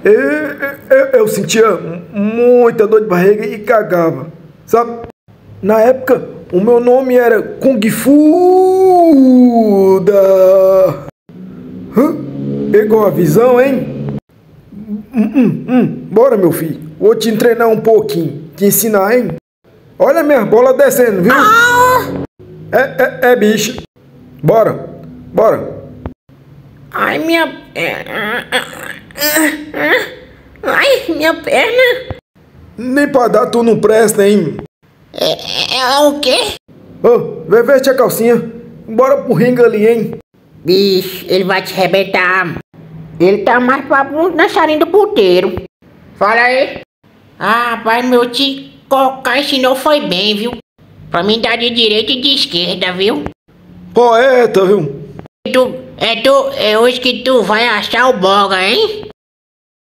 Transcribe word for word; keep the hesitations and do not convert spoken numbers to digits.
Eu, eu, eu sentia muita dor de barriga e cagava, sabe? Na época, o meu nome era Kung Fu da... Hã? Pegou a visão, hein? Hum, hum, hum. Bora, meu filho. Vou te treinar um pouquinho. Te ensinar, hein? Olha minha bola descendo, viu? É, é, é bicho. Bora, bora. Ai, minha perna. Ai, minha perna. Nem pra dar tu não presta, hein? É, é, é o quê? Ô, oh, vê, veste a calcinha. Bora pro ringue ali, hein? Bicho, ele vai te arrebentar. Ele tá mais pra dançarino do puteiro. Fala aí. Ah, pai, meu te colocar ensinou foi bem, viu? Pra mim dar de direita e de esquerda, viu? Poeta, viu? Tu, é tu, é hoje que tu vai achar o boga, hein?